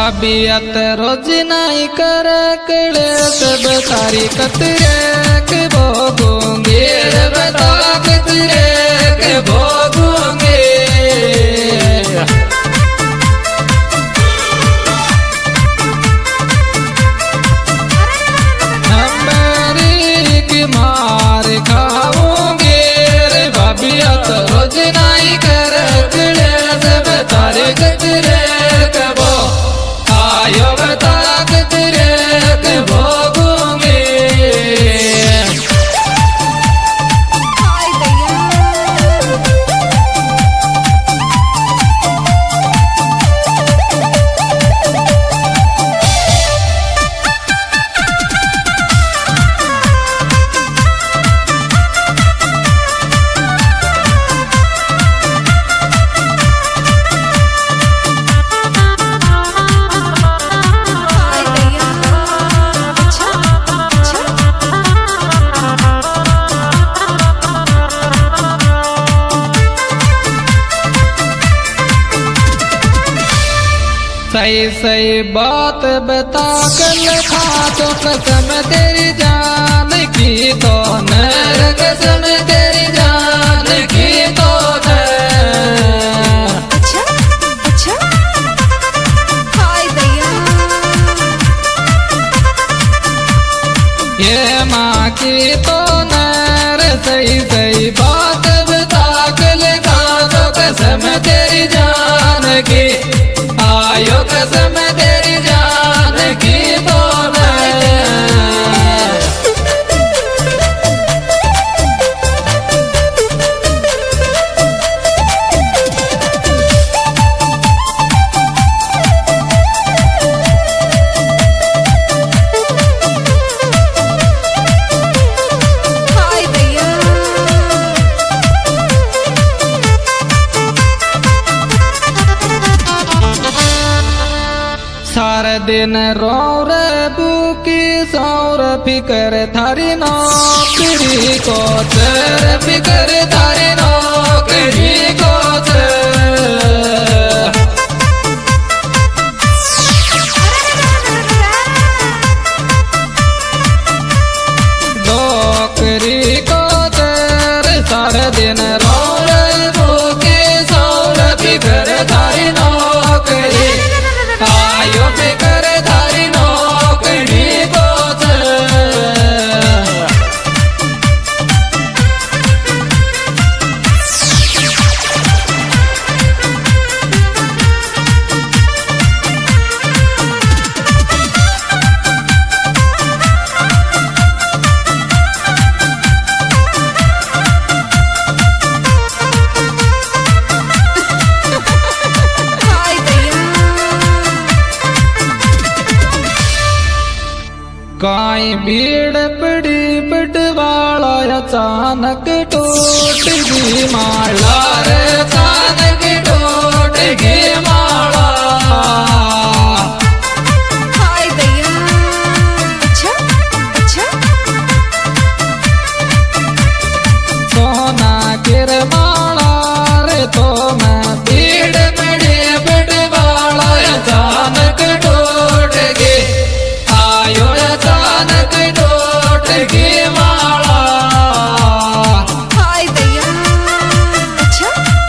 भाभियत रोज नहीं कर कड़े सब तारी कतरे के भोगूंगे बता कतरे के भोगूंगे हमारी की मार खाऊंगे रे भाभियत रोज नहीं कर कड़े सब तारी कतरे आयो बता कतरे के भोगूंगे सही सही बात बता कर खा तो कसम तेरी जान की तो न कसम तेरी जान की तो न अच्छा अच्छा हाय दैया ये माँ की तो न सही सही बात बता कर खा तो कसम तेरी जान की आयो कसम तेरी जान की तो हाय दैया सारा दिन रो रे बुकी सौर फिकर थारी नौकरी को तेरे फिकर थारी नौकरी को नौकरी को तेरे सारा दिन रो रे बुकी सौर फिकर थारी नौकरी आयो फिकर थारी नौकरी को हाय दैया काई भीड़ पड़ी पटवाला अचानक टूट गई माला रे अचानक टूट गई माला हाय दैया अच्छा अच्छा सोना गिर माला रे तो मैं भीड़ पड़ी पटवाला अचानक टूट गई आयो अचानक टूट गई माला हाय दैया अच्छा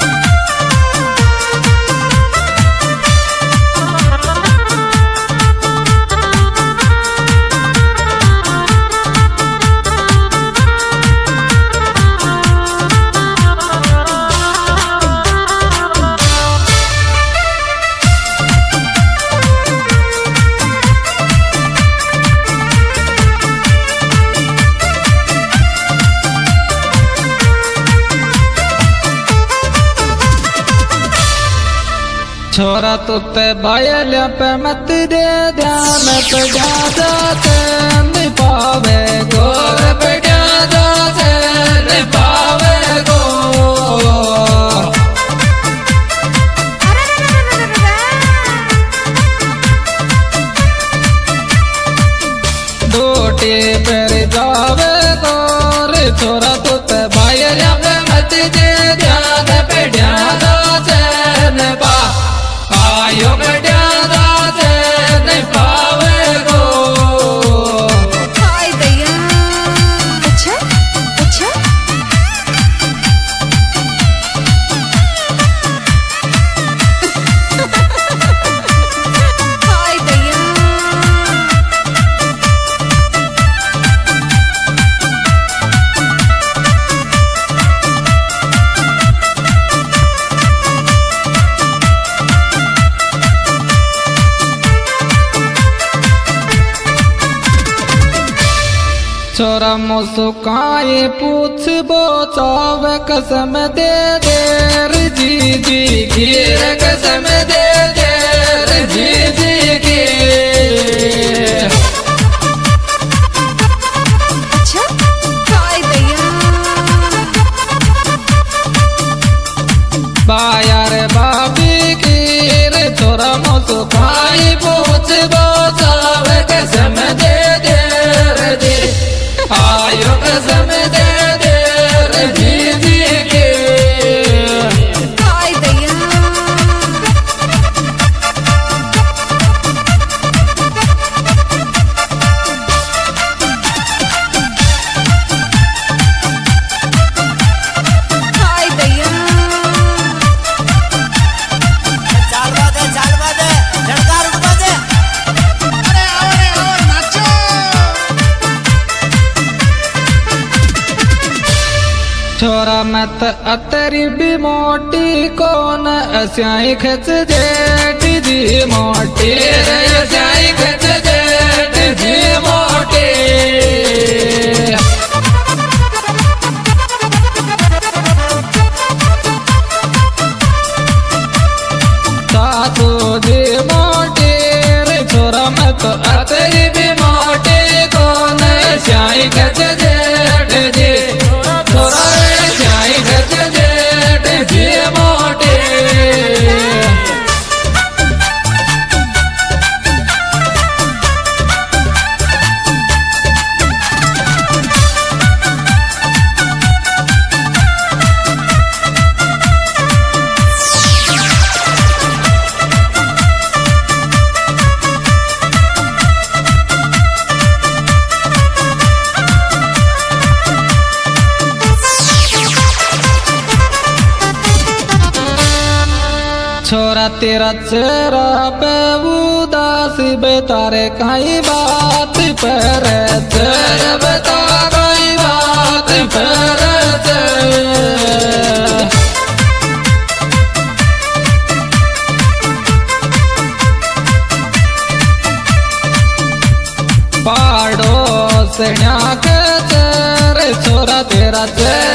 छोरा तुते बायलिया पे मत दे ध्यान पे जा जाते नहीं पावे गोर पे जा जाते नहीं पावे गो डोटे पर जावे गोर छोरा तुते बायलिया पे मत दे ध्यान पे जा जाते नहीं पा आयो बेटा दाते छोरा मुस्काए पूछ बोचाव कसम दे देर जी जी की कसम दे देर जी जी की अच्छा हाय भैया बायार बाबी की रे छोरा मुस्काए पूछ बोचाव कसम दे देर जी आयो कसम दे देर जी जी के हाय भैया हाय भैया चाल बादे झटका रुक बादे अरे और नाचो छोरा मत अतरी भी मोटी कौन अस्याई खच जेठ जी मोटी रे अस्याई खच जेठ जी मोटी सासू जी मोटी रे छोरा मत अतरी भी मोटी कौन अस्याई खच जेठ जी छोरा अस्याई खच जेठ जी मोटी छोरा तेरा चेहरा पे उदासी बेतारे कई बात पर चेहरा बता कई बात पर पहाड़ों से के चेहरे छोरा तेरा चेहरा